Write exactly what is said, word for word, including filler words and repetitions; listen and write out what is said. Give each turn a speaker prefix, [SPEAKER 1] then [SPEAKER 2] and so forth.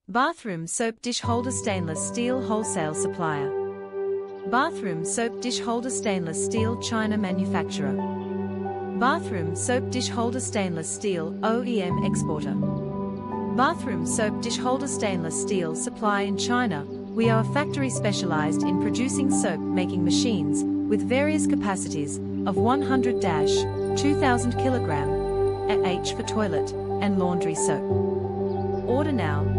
[SPEAKER 1] Bathroom soap dish holder stainless steel wholesale supplier. Bathroom soap dish holder stainless steel China manufacturer. Bathroom soap dish holder stainless steel O E M exporter. Bathroom soap dish holder stainless steel supply in China. We are a factory specialized in producing soap making machines with various capacities of one hundred to two thousand kilogram A H for toilet and laundry soap. Order now